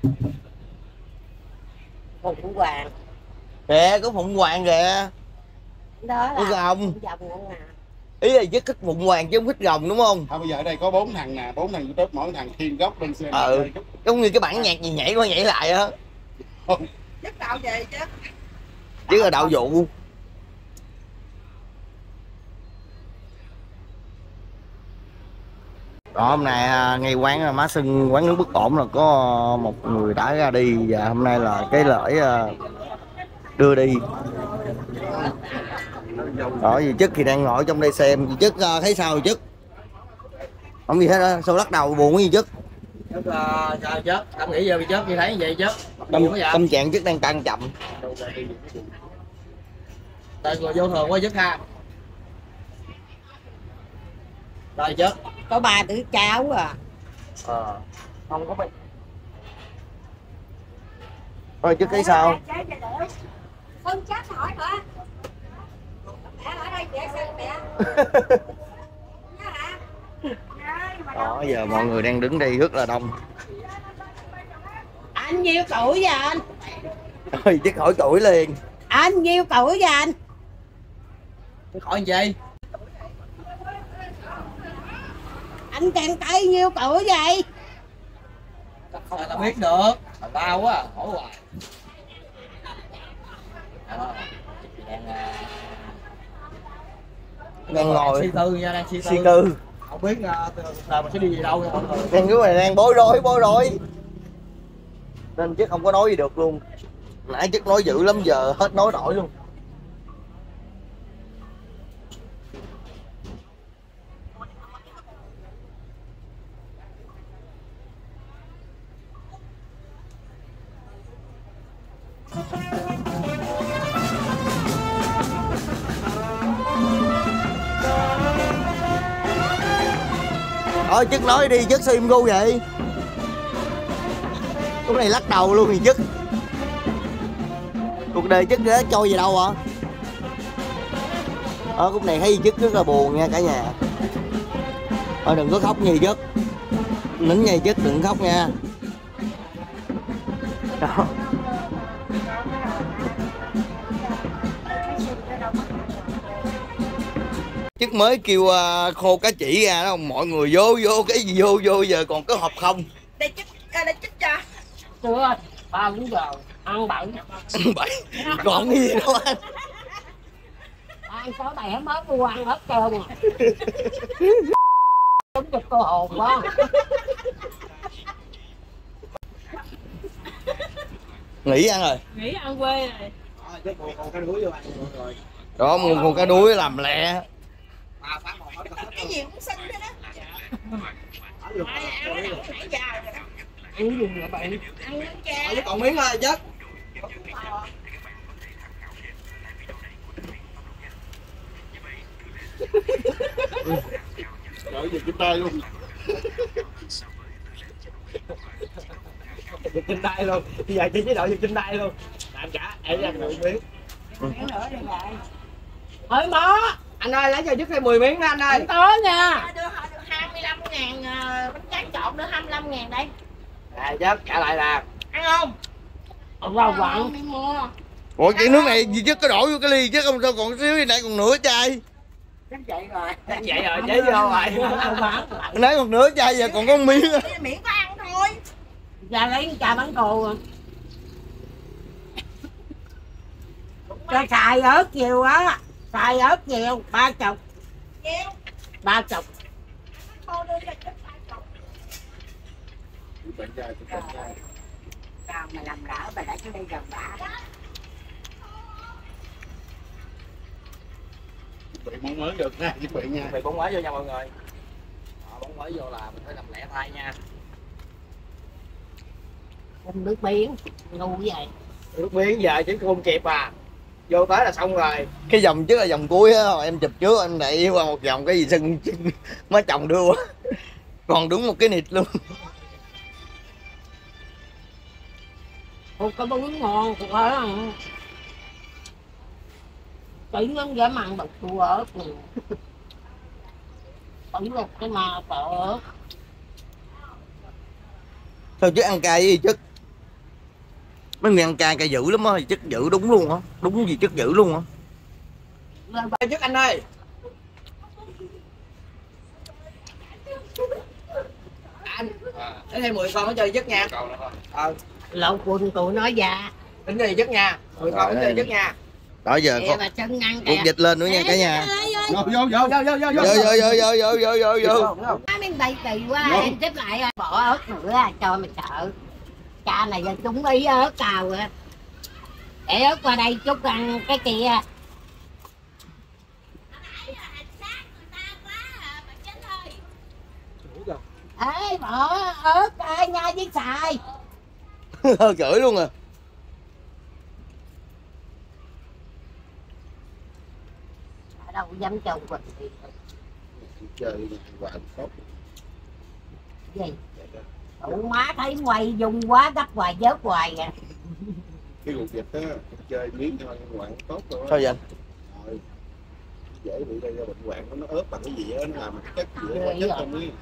Phụng Hoàng. Kìa có Phụng Hoàng kìa. Đó là rồng. Rồng à. Ý là rất thích Phụng Hoàng chứ không thích rồng đúng không? Bây giờ ở đây có 4 thằng nè, 4 thằng YouTube, mỗi thằng thiên gốc bên xe. Giống như cái bản nhạc gì nhảy qua nhảy lại á. Chất đạo gì chứ? Chứ là đạo vụ. Đó, hôm nay ngay quán má Sưng quán nước bất ổn là có một người đã ra đi và hôm nay là cái lễ đưa đi. Đó, dì Chức thì đang ngồi trong đây xem. Dì Chức thấy sao dì Chức? Không gì hết á, sao lắc đầu buồn cái gì Chức? Sao Chức? Tâm nghĩ giờ bị Chức như thấy vậy Chức? Tâm trạng Chức đang tăng chậm. Tại người vô thường quá Chức ha. Rồi Chức. Có 3 đứa cháu à. Không có bị. Thôi Chức thấy sao? Không chết hỏi nữa. Mẹ ở đây mẹ xem mẹ. Đó, giờ mọi người đang đứng đây rất là đông. Anh nhiêu tuổi vậy anh? Ôi, Chức hỏi tuổi liền. Anh nhiêu tuổi vậy anh? Hỏi gì? Anh càng tay nhiêu tuổi vậy? Không là biết được. Bao quá à, hỏi hoài. Đang ngồi suy tư nha, đang suy tư. Không biết giờ mình sẽ đi về đâu nha mọi người. Đang cái này đang bối rối. Nên Chức không có nói gì được luôn. Nãy Chức nói dữ lắm giờ hết nói nổi luôn. Thôi Chức nói đi, Chức sao im gu vậy? Lúc này lắc đầu luôn thì Chức. Cuộc đời Chức đã trôi về đâu hả? Lúc này thấy Chức rất là buồn nha cả nhà. Thôi đừng có khóc gì Chức. Nín nha Chức, đừng khóc nha. Đó. Chức mới kêu khô cá chỉ ra đó, mọi người vô cái gì vô giờ còn có hộp không? Đây Chức cho. Chưa, 3-4 giờ ăn bậy. Bậy, còn cái gì đâu anh? Ăn số này mới mua ăn hết trơn à. Đúng cho cô hồn quá. Nghỉ ăn rồi. Nghỉ ăn quê rồi. Đó, mua con cá đuối làm lẹ. Cái gì cũng xinh thế đó. Ăn gì vậy bạn? Ăn nước cha. Còn miếng thôi Chức. Rồi giật trên tay luôn. Giật trên tay luôn. Bây giờ chỉ chế độ giật trên tay luôn. Làm cả em ra được miếng. Miếng nữa đi lại. Thôi mó. Anh ơi lấy cho Chức thêm 10 miếng đó anh ơi. Anh có nha. Đưa họ được 25.000 bánh tráng trộn đưa 25.000 đây. Chức trả lại là. Ăn không? Rau vặn đi mua. Ủa cái nước này gì chứ có đổ vô cái ly chứ không sao còn xíu như nãy còn nửa chai. Chắc vậy rồi. Vậy rồi chế vô rồi. Nãy còn nửa chai giờ còn có một miếng. Miễn có ăn thôi. Ra lấy trà bánh cù rồi. Cho xài ớt nhiều á. Xài ớt nhiều, 30. 30. Sao mà làm lỡ bà đã cho đây gần bả đó. Bị món mới được nha, chuẩn bị nha. Bị bóng mới vô nha mọi người. Bóng mới vô là mình phải làm lẹ tay nha. Không nước biến, ngu vậy. Nước miếng giờ chứ không kịp à. Vô tới là xong rồi. Cái vòng trước là vòng cuối á, em chụp trước em đẩy qua một vòng cái gì sưng má chồng đưa quá. Còn đúng một cái nịt luôn. Ủa cái bún ngon thật đó. Chỉ nó dám ăn bật chua ớt nè. Chỉ một cái mà sợ ớt. Sao chứ ăn cay với gì chứ? mấy người ăn cay dữ lắm á, chất dữ đúng luôn á, đúng gì chất dữ luôn á. Lên trước anh ơi. Anh lấy thêm 10 con nó chơi chất nha. Lộn quần tụi nó già. Tính chơi chất nha. 10 con nó chơi chất nha. Đó giờ Kìa con bà chân ngăn cục kìa. dịch lên nữa nha cả nhà. Vô vô vô. Vô vô vô Vô vô. Má miếng bày kỳ quá Vô. em xếp lại rồi. Bỏ ớt nữa cho mày sợ. Cha này giờ chúng ý ớt cào rồi. Để ớt qua đây chút ăn cái kia. Ê bỏ ớt nhai với xài. Hơi gửi luôn à. Ở đâu dám trồng quỳnh gì. Chơi và tốt. Gì? Tụ má thấy quay dùng quá gấp hoài vớt hoài à. Cái ruột vịt á, chơi miếng cho bệnh hoạn tốt rồi. Sao vậy anh? Rồi. Dễ bị gây ra bệnh hoạn, nó ướp bằng cái gì á, nó làm cái chất gì á, chất trong ấy.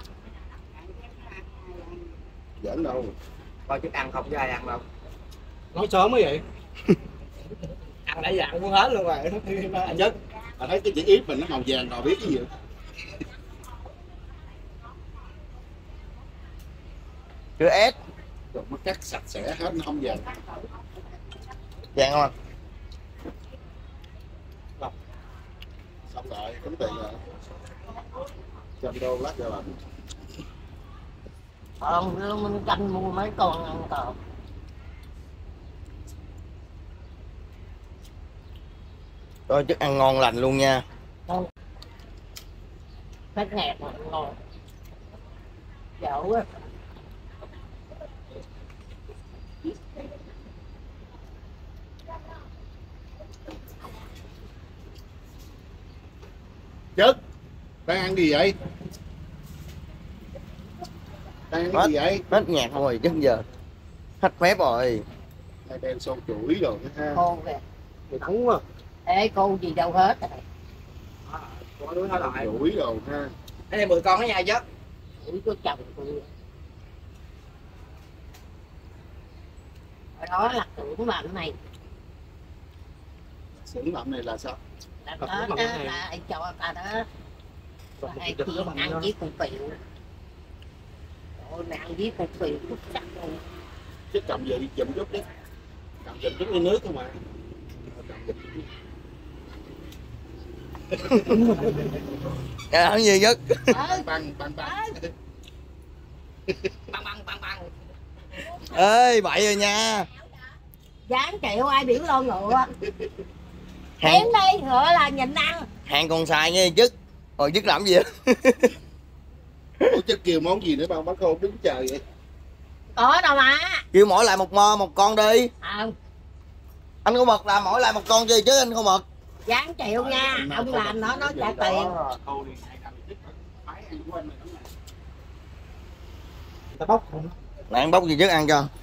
Giỡn đâu. coi chút ăn không cho ai ăn đâu. Nói sớm mới vậy. Ăn đã dặn cũng hết luôn rồi. Anh chất. À, thấy cái chữ yếp mình nó màu vàng rồi biết cái gì. Chưa ép. Rồi nó cắt sạch sẽ hết, nó không vàng. Vàng không anh? Xong rồi, tính tiền rồi. 100 đô lát cho làm. Còn mình canh mua mấy con ăn còn. Rồi chất ăn ngon lành luôn nha. Phát ngạt mà ngon. Dẫu á. Chất, đang ăn gì vậy? Đang ăn cái gì vậy? Hết nhạc không rồi chứ giờ. Hết phép rồi. Đây đen sâu chuỗi rồi ha. Cô kìa. Mày thắng quá. Ê cô gì đâu hết rồi. Có đứa nói lại. Chuỗi rồi ha. Lấy thêm 10 con đó nha chất. Ủi có chồng tôi. Ở đó là tưởng là cái này. Xưởng làm này là sao? Là đó đó là ai cho ta đó. Ai chiên ăn với củ phiệu. Ôi mày ăn với củ phiệu chút sắc luôn. Chứ cầm về đi chùm chút đi. Cầm chùm chút đi nước không mà. Cái gì nhất? Ờ, Băng. băng. Ê bậy rồi nha. Dán chịu ai biểu lo ngựa. Hàng, Tiến đi, ngựa là nhịn ăn. hàng còn xài nha chức. Rồi chức làm gì vậy? Ủa chứ kêu món gì nữa bao bác khô đứng chờ vậy? Có đâu mà. Kêu mỗi lại một con đi. Ờ, Anh có mực làm mỗi lại một con chứ anh không mực. dán chịu nha. Ông làm nó trả tiền. Ta bóc không? Nè anh bóc gì chức ăn cho.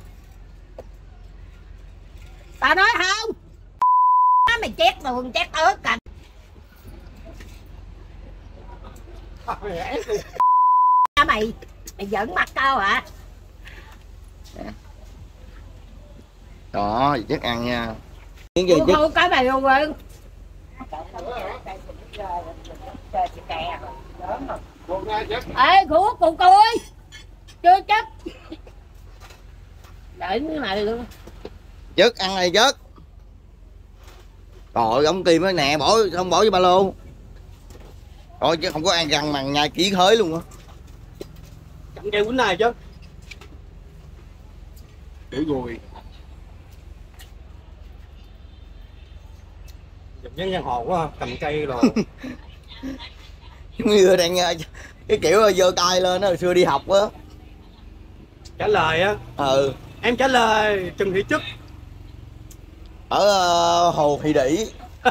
Tao nói không. Mày chét đường chét ớt cạnh. Mày giỡn mặt tao hả? Đó chức ăn nha. Miếng gì chức? Thu cái mày luôn rồi. Ê khổ cụ coi. Chưa chắc. Để mày luôn. Chức ăn này chức. Rồi ống kim á nè, không bỏ vô ba lô. Rồi chứ không có ăn răng mà nhai kỹ khới luôn á. Chậm kêu quýnh này chứ. Để gùi. Dùng nhân giang hồ quá, cầm cây rồi. Giống như đang cái kiểu giơ tay lên đó, hồi xưa đi học á. Trả lời á. Ừ. Em trả lời Trần Thị Trúc. Ở Hồ Thị Đỉ.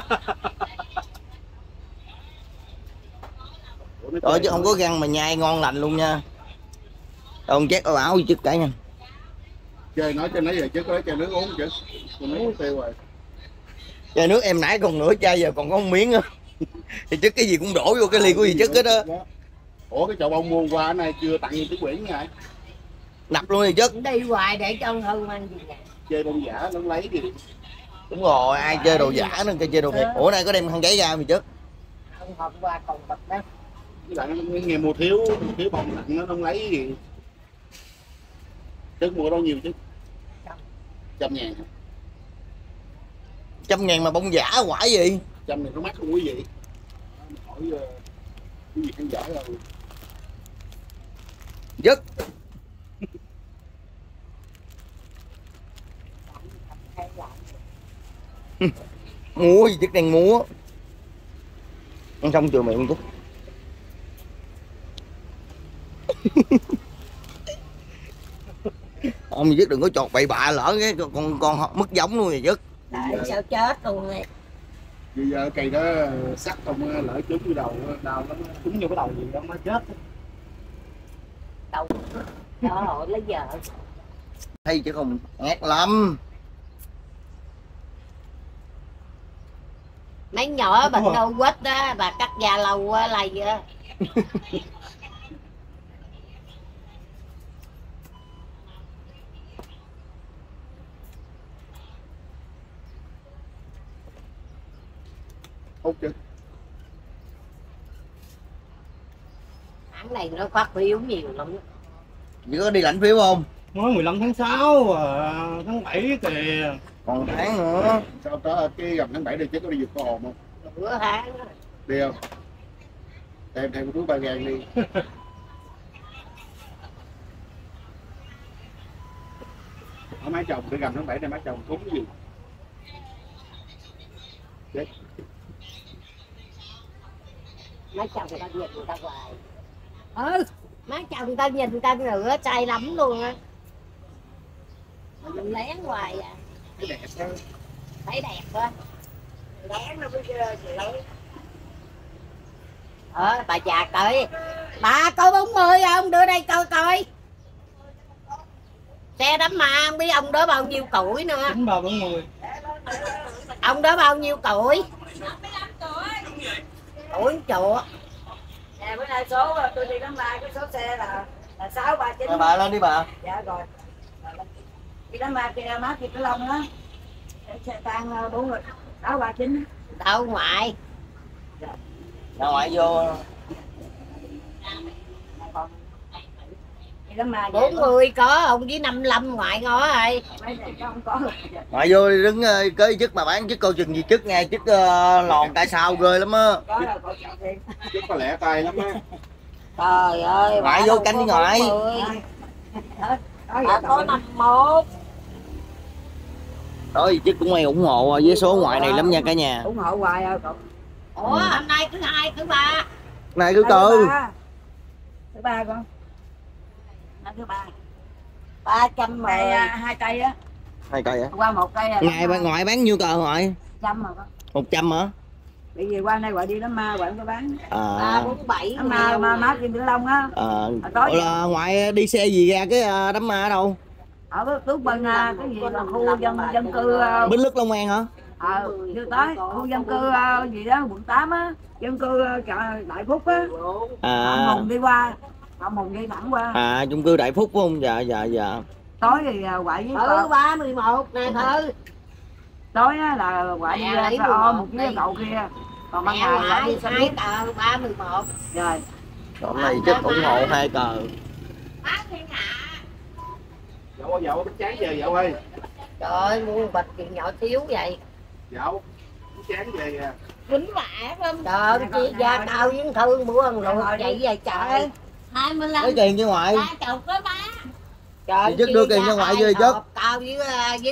Rồi chứ không có răng mà nhai ngon lành luôn nha. Ông chét áo gì chức cả nha. Chơi nói cho nó về chứ có chai nước uống chứ. Tôi nói tiêu rồi. Chai nước em nãy còn nửa chai giờ còn có một miếng á. Thì chứ cái gì cũng đổ vô cái ly của gì chứ hết á. Ủa cái chậu bông mua qua cái này chưa tặng gì tiếng Nguyễn vậy? Nập luôn thì chứ. Đi hoài để cho hư ăn gì nè. chơi bông giả nó lấy gì. Đúng rồi, ai chơi đồ giả nên chơi đồ thiệt. Ủa nay có đem khăn giấy ra mày chứ? Hôm qua còn bật đó. Với lại nghe mua thiếu bông nặng nó không lấy gì. Chứ mua đâu nhiều chứ. 100.000. 100.000 mà bông giả quả gì? 100 này nó mắc không quý vị. Hỏi quý vị khán giả rồi. Dứt. Múa gì chứ đang múa. Ăn xong chừa miệng chứ. Ông dứt đừng có chọt bậy bạ lỡ cái con mất giống luôn rồi dứt. Tại sao chết luôn này. Bây giờ cây đó sắt không lỡ trúng vô đầu đau lắm, trúng vô cái đầu gì đó nó chết. Đầu đó hội lấy vợ. Hay chứ không ác lắm. Mấy nhỏ bệnh đâu quýt đó bà cắt da lâu quá là gì á. Hút chứ. Tháng này nó phát phiếu nhiều lắm. Chỉ có đi lãnh phiếu không? Mới 15 tháng 6 tháng 7 kìa. Còn tháng nữa. Sao tới cái gần tháng 7 đây chứ có đi vượt qua hồn không? Bữa tháng đó. Đi không? Thêm một túi 3.000 đi. Ở má chồng để gần tháng 7 này má chồng cúng cái gì? Chết. Má chồng người ta nhìn người ta hoài. Má chồng người ta nhìn người ta rửa chay lắm luôn á. Mình lén hoài à. Cái đẹp đó. Thấy đẹp quá. Lén nó bây giờ chị lấy. Bà già coi. Bà coi 40 không? Đưa đây coi coi. Xe đám ma không biết ông đó bao nhiêu tuổi nữa. 9340. Ông đó bao nhiêu tuổi? 55 tuổi. Tuổi chùa. Nè bữa nay số tôi đi đám ma cái số xe là 639. Bà lên đi bà. Dạ rồi. Đi đám ma kia má kia cái lông á. Xe tan 4 người 639. Đâu ngoại. Ra ngoài vô. Đi đám ma 40 có ông với 55 ngoại ngó rồi. mấy này không có. Ngoại vô đi đứng kế chức mà bán chức coi chừng gì chức nghe chức lòn tại sao ghê lắm á. Có rồi có chọn thêm. Chứ có lẽ tay lắm á. Trời ơi. Ngoại vô canh đi ngoại. Bà có 51. Thôi chức cũng may ủng hộ với số ngoại này lắm nha cả nhà. ủng hộ hoài rồi cậu. Ủa hôm nay thứ 2 thứ 3. Này cứ từ. Thứ 3 con. Năm thứ 3. 310. Cây 2 cây á. 2 cây hả? Qua 1 cây. Ngày ngoại bán nhiêu cờ ngoại? 100 mà con. 100 hả? Bị gì qua đây gọi đi đám ma gọi có bán. 347. Đám ma má Kim Tử Long á. Tối là ngoại đi xe gì ra cái đám ma ở đâu? Ở Tú Bân cái gì là khu dân cư Bến Lức Long An hả? chưa tới khu dân cư gì đó quận 8 á, dân cư Đại Phúc á. Phạm Hùng đi qua, Phạm Hùng đi thẳng qua. Chung cư Đại Phúc phải không? Dạ. Tối thì quậy với Thứ 31 nè Thư. tối á là quậy đi xe ôm một cái cậu kia. Còn ban ngày quậy đi xe buýt. 2 tờ 311. Rồi. Hôm nay chắc ủng hộ 2 cờ. Dậu bánh tráng về dậu ơi. Trời ơi mua bịch gì nhỏ thiếu vậy. Dậu bánh tráng về kìa. Quýnh vả lắm. Trời ơi chị ra tao với Thư mua ăn luộc vậy vậy trời. 25. Lấy tiền cho ngoại. 30 có má. Trời Chứ đưa tiền cho ngoại về chứ. Tao với Thư.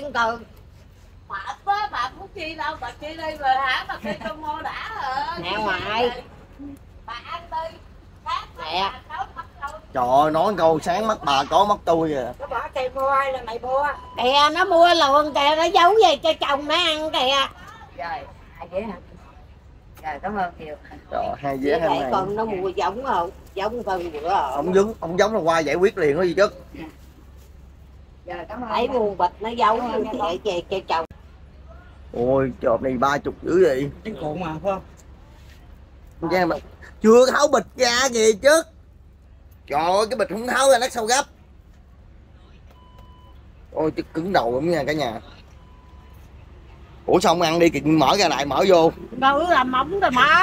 Bà Phúc chi đâu, bà chi đây rồi hả? Bà kia con mua đã rồi. Nè ngoại. Bà ăn đi. Nè. Trời ơi, nói câu sáng mắt bà có mắt tôi kìa. Nó bỏ cây mua ai là mày mua. Kìa nó mua luôn kìa, nó giấu về cho chồng nó ăn kìa. Rồi, ai dễ hả? Rồi, cảm ơn Kiều. Trời, 2 vé Với 2 lại này. con nó mua giống không? Giống phần bữa không? Ông giống là qua giải quyết liền có gì chứ. Rồi, cảm ơn. Thấy mua bịch nó giấu về cho chồng. Ôi, chộp này 30 dữ vậy. Cái cuộn mà phải không? Nha mà chưa tháo bịch ra kìa chứ. Trời ơi, cái bịch không tháo ra nó sao gấp. Ôi chứ cứng đầu lắm nha cả nhà. Ủa xong ăn đi, mở ra lại mở vô. Đâu làm mỏng rồi mà.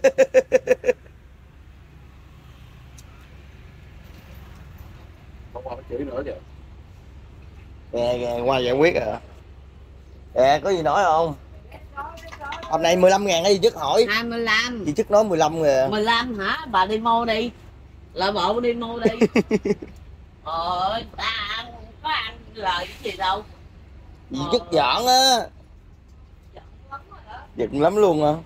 Không có chỉ nữa vậy. Nghe qua giải quyết rồi. Có gì nói không? Hôm nay 15.000 cái gì Chức hỏi? 25. Chị Chức nói 15 rồi. 15 hả? Bà đi mua đi. Lợi bộ đi mua đi. Ôi, ta ăn, có ăn lời cái gì đâu. Chị Chức giỡn á. Giận lắm luôn hả?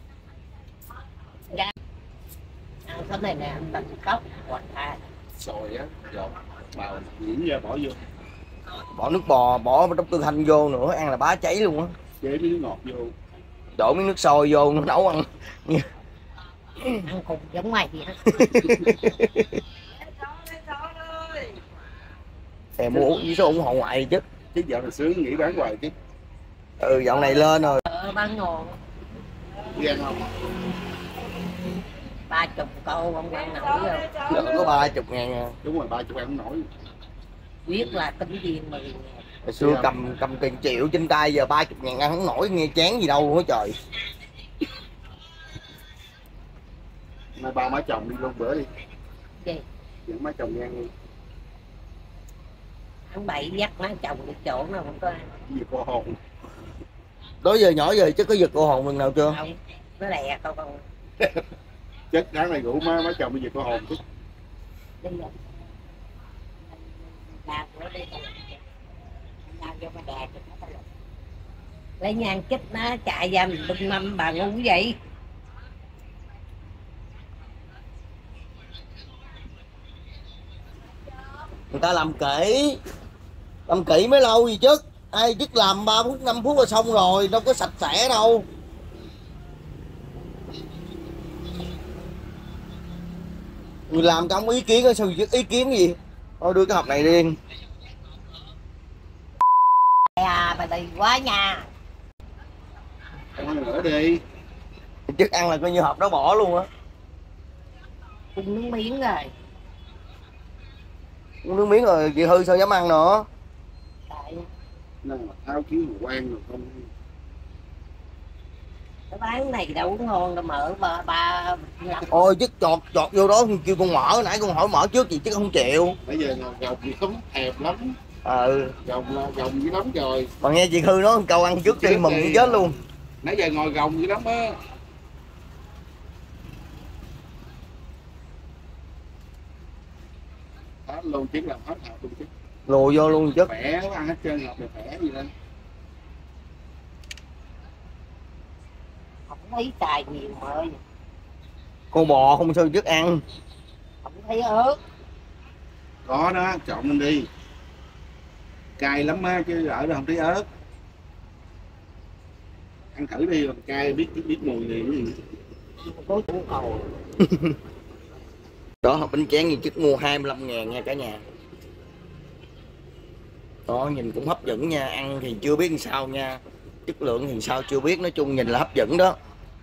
ăn cái này nè, ăn tận cốc hoặc là Sồi á, dột bào nhuyễn ra bỏ vô. Bỏ nước bò, bỏ trong tương hành vô nữa, ăn là bá cháy luôn á. Chế miếng ngọt vô. Đổ miếng nước sôi vô nấu ăn. ăn cùng giống mày vậy đó. Thèm mua với số ủng hộ ngoại chứ. Chứ dạo này sướng nghỉ bán hoài chứ. Ừ dạo này lên rồi. Bán ngon. Đi ăn không? 30 câu không ăn nổi rồi. Giờ có 30.000 à. Đúng rồi, 30 ăn không nổi. Biết là tính viên mà. Hồi xưa cầm tiền triệu trên tay, giờ 30.000 ăn không nổi, nghe chán gì đâu hả trời. Nay ba má chồng đi luôn bữa đi. Gì? Dẫn má chồng đi ăn đi. Tháng 7 dắt má chồng đi chỗ nào không có ăn. Gì cô hồn. Đó giờ nhỏ giờ chứ có giật cô hồn lần nào chưa? Không, nó lẹ không không. Chết đáng này rủ má chồng bây giờ cô hồn chứ. Đi rồi. Làm nó đi tao làm. Làm cho bà đè cho nó tao làm. Lấy nhang chích nó chạy ra mình bưng mâm bà ngu vậy. Người ta làm kỹ mới lâu gì chứ. Ai Chức làm 3 phút 5 phút là xong rồi, đâu có sạch sẽ đâu. Người làm không ý kiến sao Chức ý kiến gì. Thôi đưa cái hộp này đi. À bà đi quá nha. Ăn nữa đi. Chức ăn là coi như hộp đó bỏ luôn á. Cung nước miếng rồi. Uống nước miếng rồi chị Hư sao dám ăn nữa. Tại Nên mà thao kiếm mà quan rồi không. cái bán này đâu có ngon đâu, mở ba làm. Ôi Chức chọt vô đó kêu con mở, nãy con hỏi mở trước gì chứ không chịu. Nãy giờ gồng gì không thèm lắm. Gồng dữ lắm rồi. Mà nghe chị Hư nói câu ăn trước đi mừng chết luôn. Nãy giờ ngồi gồng dữ lắm á. Hết luôn chứ làm hết hộp luôn chứ. Lùi vô luôn chứ. Khỏe quá, ăn hết trơn hộp này khỏe gì lên. Không thấy xài nhiều mà ơi. Con bò không sao Chức ăn. Không thấy ớt. Có đó, chọn lên đi. Cay lắm á chứ ở đâu không thấy ớt. Ăn thử đi rồi cay biết mùi gì. Có chủ cầu. Đó hộp bánh tráng gì Chức mua 25.000 nha cả nhà. Đó nhìn cũng hấp dẫn nha, ăn thì chưa biết làm sao nha. Chất lượng thì sao chưa biết, nói chung nhìn là hấp dẫn đó.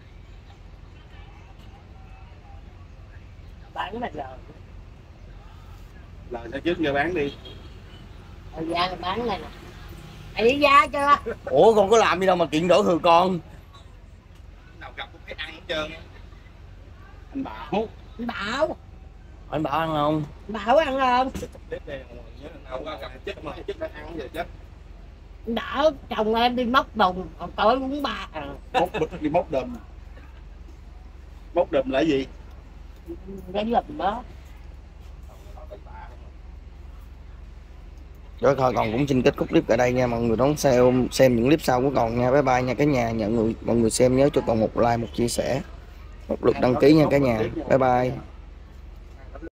Bán là giờ. Lời sao trước giờ bán đi. Thời gian bán này nè. Ấy giá chưa? Ủa con có làm gì đâu mà kiện đổ thừa con. Nào gặp cũng thấy ăn hết trơn. Anh Bảo. Anh Bảo. Anh Bảo ăn không? Anh Bảo ăn không? Nào qua gặp chết mà chết đã ăn giờ chết. Anh Bảo chồng em đi móc đồng, còn tối uống ba. Móc bịch đi móc đùm. Móc đùm là gì? Cái lùm đó. Rồi thôi còn cũng xin kết thúc clip ở đây nha mọi người, đón xem những clip sau của còn nha. Bye bye nha cả nhà. Mọi người xem nhớ cho còn một like, một chia sẻ, một lượt đăng ký nha cả nhà. Bye bye.